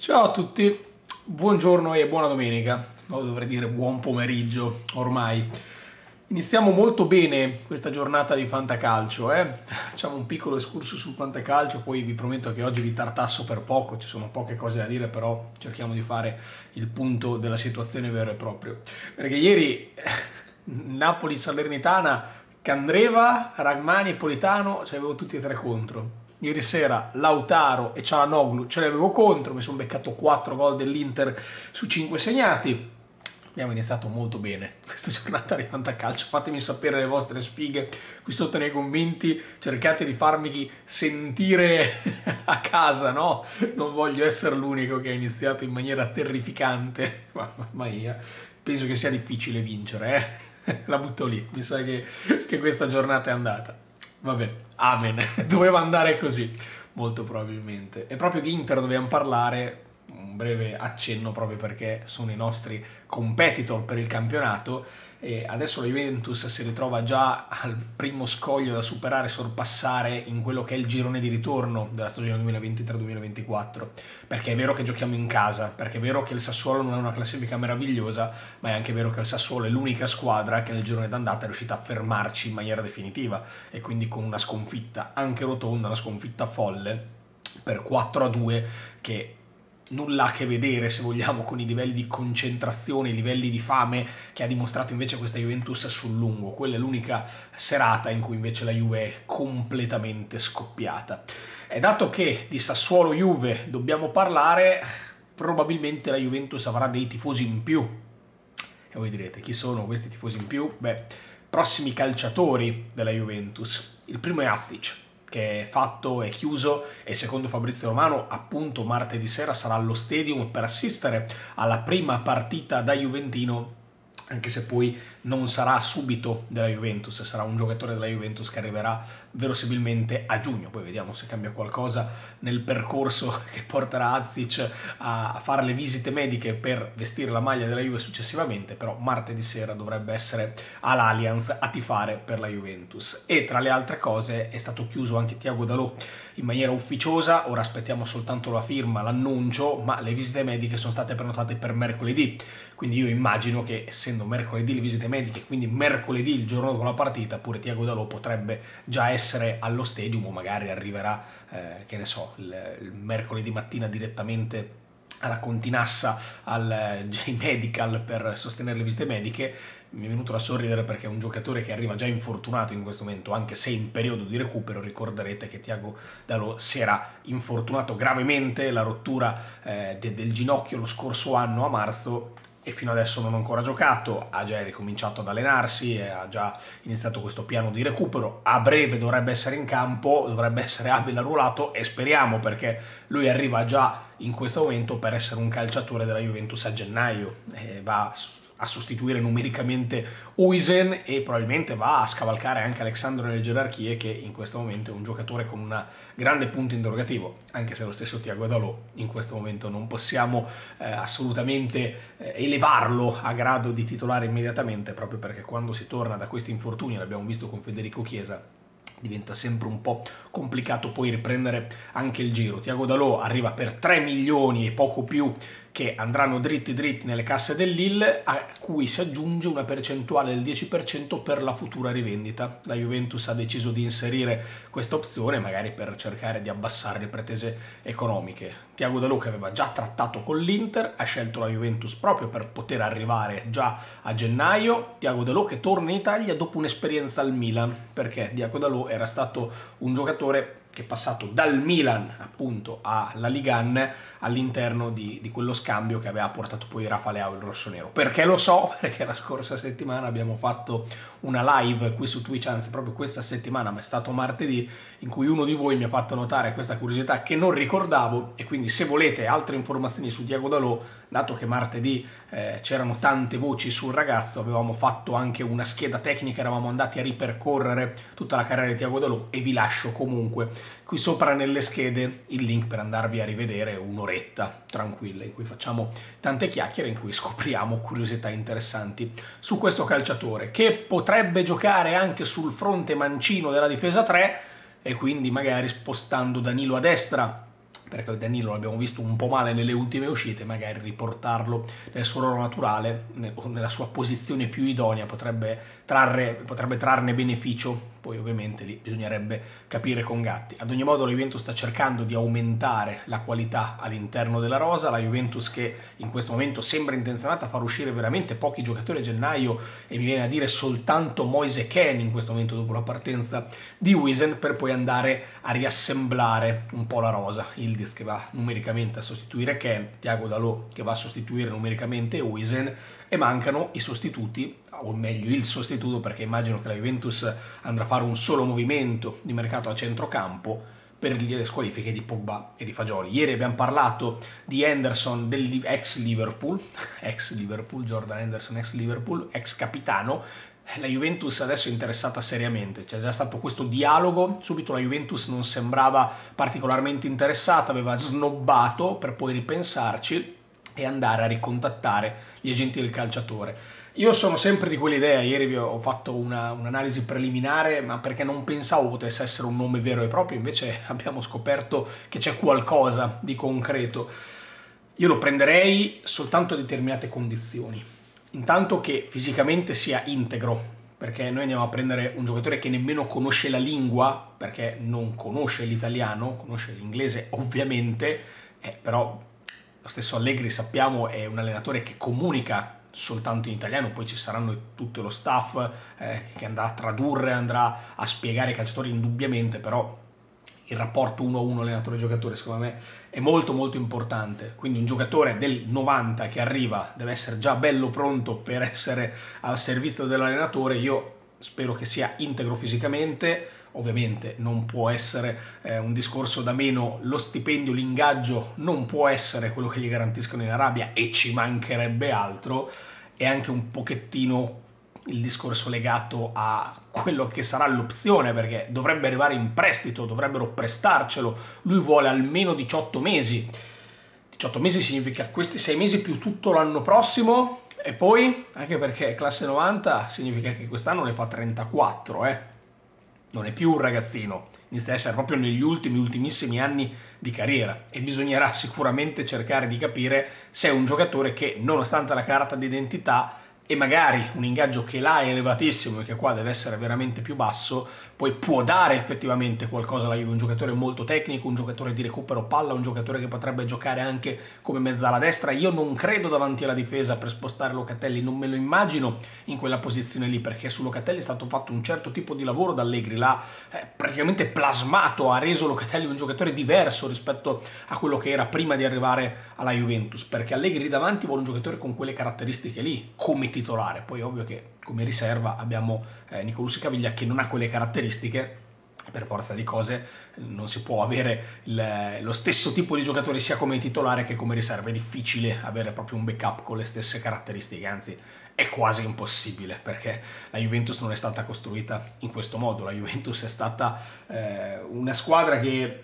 Ciao a tutti, buongiorno e buona domenica, no, dovrei dire buon pomeriggio ormai. Iniziamo molto bene questa giornata di fantacalcio, Facciamo un piccolo escursus sul fantacalcio, poi vi prometto che oggi vi tartasso per poco, ci sono poche cose da dire, però cerchiamo di fare il punto della situazione vero e proprio. Perché ieri Napoli-Salernitana, Candreva, Ragmani e Politano, ce avevo tutti e tre contro. Ieri sera Lautaro e Çalhanoğlu ce l'avevo contro, mi sono beccato 4 gol dell'Inter su 5 segnati. Abbiamo iniziato molto bene questa giornata di fantacalcio. Fatemi sapere le vostre sfighe qui sotto nei commenti, cercate di farmi sentire a casa, no? Non voglio essere l'unico che ha iniziato in maniera terrificante. Mamma mia, penso che sia difficile vincere, La butto lì, mi sa che questa giornata è andata. Vabbè, amen, doveva andare così, molto probabilmente. E proprio di Inter dobbiamo parlare, un breve accenno proprio perché sono i nostri competitor per il campionato e adesso la Juventus si ritrova già al primo scoglio da superare e sorpassare in quello che è il girone di ritorno della stagione 2023-2024, perché è vero che giochiamo in casa, perché è vero che il Sassuolo non è una classifica meravigliosa, ma è anche vero che il Sassuolo è l'unica squadra che nel girone d'andata è riuscita a fermarci in maniera definitiva e quindi con una sconfitta anche rotonda, una sconfitta folle per 4-2 che nulla a che vedere, se vogliamo, con i livelli di concentrazione, i livelli di fame che ha dimostrato invece questa Juventus sul lungo. Quella è l'unica serata in cui invece la Juve è completamente scoppiata. E dato che di Sassuolo-Juve dobbiamo parlare, probabilmente la Juventus avrà dei tifosi in più. E voi direte, chi sono questi tifosi in più? Beh, prossimi calciatori della Juventus. Il primo è Astic, che è fatto, è chiuso e secondo Fabrizio Romano appunto martedì sera sarà allo Stadium per assistere alla prima partita da Juventino, anche se poi non sarà subito della Juventus, sarà un giocatore della Juventus che arriverà verosimilmente a giugno. Poi vediamo se cambia qualcosa nel percorso che porterà Azic a fare le visite mediche per vestire la maglia della Juve successivamente, però martedì sera dovrebbe essere all'Allianz a tifare per la Juventus. E tra le altre cose è stato chiuso anche Thiago Dalot in maniera ufficiosa, ora aspettiamo soltanto la firma, l'annuncio, ma le visite mediche sono state prenotate per mercoledì, quindi io immagino che essendo mercoledì le visite mediche, quindi mercoledì il giorno dopo la partita, pure Thiago Dalot potrebbe già essere allo Stadium o magari arriverà, che ne so, il mercoledì mattina direttamente alla Continassa al J-Medical per sostenere le visite mediche. Mi è venuto da sorridere perché è un giocatore che arriva già infortunato in questo momento, anche se in periodo di recupero. Ricorderete che Thiago Dalot si era infortunato gravemente, la rottura del ginocchio lo scorso anno a marzo, e fino adesso non ha ancora giocato, ha già ricominciato ad allenarsi e ha già iniziato questo piano di recupero. A breve dovrebbe essere in campo, dovrebbe essere abile arruolato e speriamo, perché lui arriva già in questo momento per essere un calciatore della Juventus a gennaio, va a sostituire numericamente Huijsen e probabilmente va a scavalcare anche Alexandro nelle gerarchie, che in questo momento è un giocatore con un grande punto interrogativo, anche se lo stesso Thiago Dalot in questo momento non possiamo assolutamente elevarlo a grado di titolare immediatamente, proprio perché quando si torna da questi infortuni, l'abbiamo visto con Federico Chiesa, diventa sempre un po' complicato poi riprendere anche il giro. Thiago Dalot arriva per 3 milioni e poco più che andranno dritti nelle casse del Lille, a cui si aggiunge una percentuale del 10% per la futura rivendita. La Juventus ha deciso di inserire questa opzione magari per cercare di abbassare le pretese economiche. Thiago Dalot, che aveva già trattato con l'Inter, ha scelto la Juventus proprio per poter arrivare già a gennaio. Thiago Dalot che torna in Italia dopo un'esperienza al Milan, perché Thiago Dalot era stato un giocatore che è passato dal Milan appunto alla Liga 1 all'interno di quello scambio che aveva portato poi Rafa Leao il rossonero. Perché lo so? Perché la scorsa settimana abbiamo fatto una live qui su Twitch, anzi proprio questa settimana, ma è stato martedì, in cui uno di voi mi ha fatto notare questa curiosità che non ricordavo, e quindi se volete altre informazioni su Thiago Dalot, dato che martedì c'erano tante voci sul ragazzo, avevamo fatto anche una scheda tecnica, eravamo andati a ripercorrere tutta la carriera di Thiago Dalot e vi lascio comunque qui sopra nelle schede il link per andarvi a rivedere un'oretta tranquilla in cui facciamo tante chiacchiere, in cui scopriamo curiosità interessanti su questo calciatore che potrebbe giocare anche sul fronte mancino della difesa 3 e quindi magari spostando Danilo a destra perché Danilo l'abbiamo visto un po' male nelle ultime uscite, magari riportarlo nel suo ruolo naturale o nella sua posizione più idonea potrebbe trarne beneficio. Poi ovviamente lì bisognerebbe capire con Gatti. Ad ogni modo la Juventus sta cercando di aumentare la qualità all'interno della rosa, la Juventus che in questo momento sembra intenzionata a far uscire veramente pochi giocatori a gennaio, e mi viene a dire soltanto Moise Kean in questo momento dopo la partenza di Huijsen, per poi andare a riassemblare un po' la rosa. Yildiz che va numericamente a sostituire Kean, Thiago Dalot che va a sostituire numericamente Huijsen, e mancano i sostituti, o meglio il sostituto, perché immagino che la Juventus andrà a fare un solo movimento di mercato a centrocampo per le squalifiche di Pogba e di Fagioli. Ieri abbiamo parlato di Henderson, ex Liverpool, Jordan Henderson ex Liverpool, ex capitano. La Juventus adesso è interessata seriamente, c'è già stato questo dialogo, subito la Juventus non sembrava particolarmente interessata, aveva snobbato per poi ripensarci e andare a ricontattare gli agenti del calciatore. Io sono sempre di quell'idea, ieri vi ho fatto un'analisi preliminare, ma perché non pensavo potesse essere un nome vero e proprio, invece abbiamo scoperto che c'è qualcosa di concreto. Io lo prenderei soltanto a determinate condizioni. Intanto che fisicamente sia integro, perché noi andiamo a prendere un giocatore che nemmeno conosce la lingua, perché non conosce l'italiano, conosce l'inglese ovviamente, però lo stesso Allegri sappiamo è un allenatore che comunica soltanto in italiano, poi ci saranno tutto lo staff che andrà a tradurre, andrà a spiegare ai calciatori indubbiamente, però il rapporto 1-1 allenatore-giocatore secondo me è molto molto importante. Quindi un giocatore del 90 che arriva deve essere già bello pronto per essere al servizio dell'allenatore. Io spero che sia integro fisicamente. Ovviamente non può essere un discorso da meno, lo stipendio, l'ingaggio non può essere quello che gli garantiscono in Arabia, e ci mancherebbe altro, e anche un pochettino il discorso legato a quello che sarà l'opzione, perché dovrebbe arrivare in prestito, dovrebbero prestarcelo, lui vuole almeno 18 mesi. 18 mesi significa questi 6 mesi più tutto l'anno prossimo, e poi, anche perché classe 90, significa che quest'anno ne fa 34, Non è più un ragazzino, inizia a essere proprio negli ultimissimi anni di carriera, e bisognerà sicuramente cercare di capire se è un giocatore che, nonostante la carta d'identità e magari un ingaggio che là è elevatissimo e che qua deve essere veramente più basso, poi può dare effettivamente qualcosa alla Juve. Un giocatore molto tecnico, un giocatore di recupero palla, un giocatore che potrebbe giocare anche come mezzala destra. Io non credo davanti alla difesa per spostare Locatelli, non me lo immagino in quella posizione lì, perché su Locatelli è stato fatto un certo tipo di lavoro da Allegri, l'ha praticamente plasmato, ha reso Locatelli un giocatore diverso rispetto a quello che era prima di arrivare alla Juventus, perché Allegri lì davanti vuole un giocatore con quelle caratteristiche lì, come titolare. Poi ovvio che come riserva abbiamo Nicolussi Caviglia che non ha quelle caratteristiche, per forza di cose non si può avere lo stesso tipo di giocatore sia come titolare che come riserva, è difficile avere proprio un backup con le stesse caratteristiche, anzi è quasi impossibile, perché la Juventus non è stata costruita in questo modo. La Juventus è stata una squadra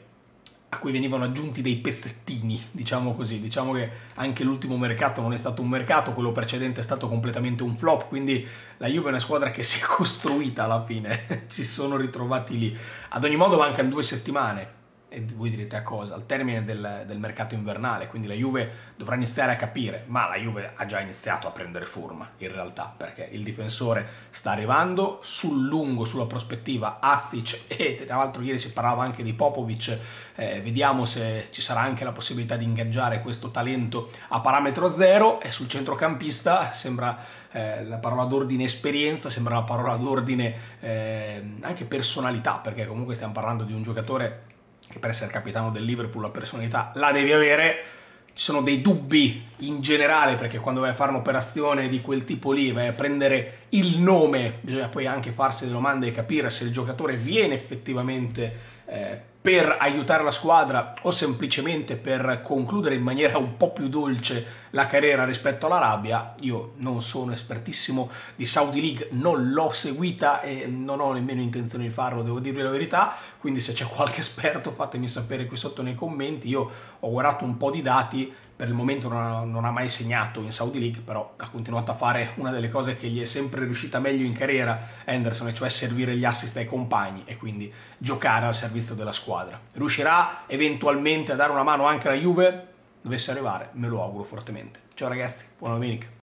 a cui venivano aggiunti dei pezzettini, diciamo così. Diciamo che anche l'ultimo mercato non è stato un mercato, quello precedente è stato completamente un flop, quindi la Juve è una squadra che si è costruita alla fine, ci sono ritrovati lì. Ad ogni modo mancano 2 settimane, e voi direte a cosa? Al termine del mercato invernale, quindi la Juve dovrà iniziare a capire, ma la Juve ha già iniziato a prendere forma in realtà, perché il difensore sta arrivando, sul lungo, sulla prospettiva Azic, e tra l'altro ieri si parlava anche di Popovic, vediamo se ci sarà anche la possibilità di ingaggiare questo talento a parametro zero. E sul centrocampista sembra la parola d'ordine esperienza, sembra la parola d'ordine anche personalità, perché comunque stiamo parlando di un giocatore che per essere capitano del Liverpool la personalità la devi avere. Ci sono dei dubbi in generale, perché quando vai a fare un'operazione di quel tipo lì, vai a prendere il nome, bisogna poi anche farsi delle domande e capire se il giocatore viene effettivamente per aiutare la squadra o semplicemente per concludere in maniera un po' più dolce la carriera rispetto all'Arabia. Io non sono espertissimo di Saudi League, non l'ho seguita e non ho nemmeno intenzione di farlo, devo dirvi la verità, quindi se c'è qualche esperto fatemi sapere qui sotto nei commenti. Io ho guardato un po' di dati, per il momento non ha mai segnato in Saudi League, però ha continuato a fare una delle cose che gli è sempre riuscita meglio in carriera Henderson, e cioè servire gli assist ai compagni e quindi giocare al servizio della squadra. Riuscirà eventualmente a dare una mano anche alla Juve? Dovesse arrivare, me lo auguro fortemente. Ciao ragazzi, buona domenica.